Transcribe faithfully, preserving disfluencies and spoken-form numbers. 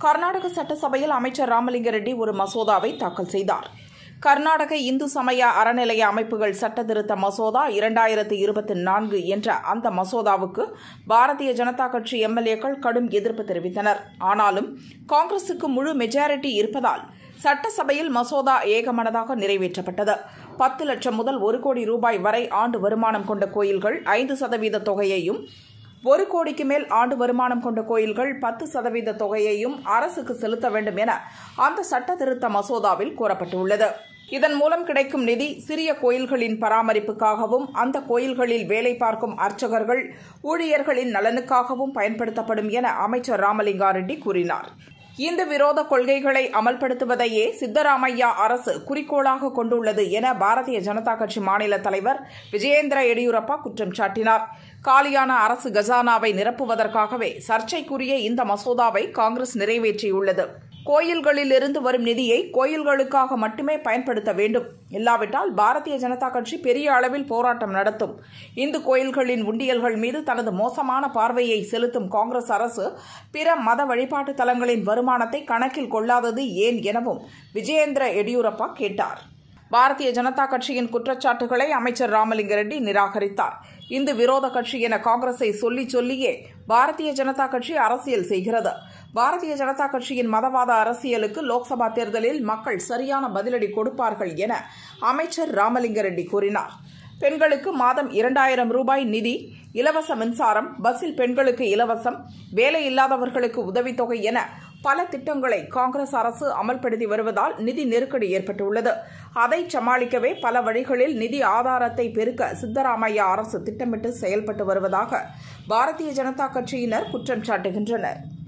கர்நாடக சட்டசபையில் அமைச்சர் ராமலிங்க ரெட்டி ஒரு மசோதாவை தாக்கல் செய்தார். கர்நாடக இந்து சமய அறநிலைய அமைப்புகள் சட்டத்திருத்த மசோதா இரண்டாயிரத்து இருபத்தி நான்கு என்ற அந்த மசோதாவுக்கு பாரதிய ஜனதா கட்சி எம்எல்ஏக்கள் கடும் எதிர்ப்பு தெரிவித்தனர். ஆனாலும் காங்கிரசுக்கு முழு மெஜாரிட்டி இருப்பதால் சட்டசபையில் மசோதா ஏகமனதாக நிறைவேற்றப்பட்டது. பத்து லட்சம் முதல் ஒரு கோடி ரூபாய் வரை ஆண்டு வருமானம் கொண்ட கோயில்கள் ஐந்து சதவீத தொகையையும், ஒரு கோடிக்கு மேல் ஆண்டு வருமானம் கொண்ட கோயில்கள் பத்து சதவீத தொகையையும் அரசுக்கு செலுத்த வேண்டும் என அந்த சட்ட திருத்த மசோதாவில் கூறப்பட்டுள்ளது. இதன் மூலம் கிடைக்கும் நிதி சிறிய கோயில்களின் பராமரிப்புக்காகவும் அந்த கோயில்களில் வேலை பார்க்கும் அர்ச்சகர்கள், ஊழியர்களின் நலனுக்காகவும் பயன்படுத்தப்படும் என அமைச்சர் ராமலிங்கா ரெட்டி கூறினார். இந்து விரோத கொள்கைகளை அமல்படுத்துவதையே சித்தராமையா அரசு குறிக்கோளாக கொண்டுள்ளது என பாரதிய ஜனதா கட்சி மாநில தலைவர் விஜயேந்திர எடியூரப்பா குற்றம் சாட்டினார். காலியான அரசு கஜானாவை நிரப்புவதற்காகவே சர்ச்சைக்குரிய இந்த மசோதாவை காங்கிரஸ் நிறைவேற்றியுள்ளது. கோயில்களிலிருந்து வரும் நிதியை கோயில்களுக்காக மட்டுமே பயன்படுத்த வேண்டும். இல்லாவிட்டால் பாரதிய ஜனதா கட்சி பெரிய அளவில் போராட்டம் நடத்தும். இந்து கோயில்களின் உண்டியல்கள் மீது தனது மோசமான பார்வையை செலுத்தும் காங்கிரஸ் அரசு பிற மத வழிபாட்டு தலங்களின் வருமானத்தை கணக்கில் கொள்ளாதது ஏன் எனவும் விஜயேந்திர எடியூரப்பா கேட்டார். பாரதிய ஜனதா கட்சியின் குற்றச்சாட்டுகளை அமைச்சர் ராமலிங்க ரெட்டி நிராகரித்தார். இந்து விரோத கட்சி என காங்கிரஸை சொல்லி சொல்லியே பாரதிய ஜனதா கட்சி அரசியல் செய்கிறது. பாரதிய ஜனதா கட்சியின் மதவாத அரசியலுக்கு லோக்சபா தேர்தலில் மக்கள் சரியான பதிலடி கொடுப்பார்கள் என அமைச்சர் ராமலிங்க ரெட்டி கூறினார். பெண்களுக்கு மாதம் இரண்டாயிரம் ரூபாய் நிதி, இலவச மின்சாரம், பஸ்ஸில் பெண்களுக்கு இலவசம், வேலை இல்லாதவர்களுக்கு உதவித்தொகை என பல திட்டங்களை காங்கிரஸ் அரசு அமல்படுத்தி வருவதால் நிதி நெருக்கடி ஏற்பட்டுள்ளது. அதை சமாளிக்கவே பல வழிகளில் நிதி ஆதாரத்தை பெருக்க சித்தராமையா அரசு திட்டமிட்டு செயல்பட்டு வருவதாக பாரதிய ஜனதா கட்சியினர் குற்றம் சாட்டுகின்றனர்.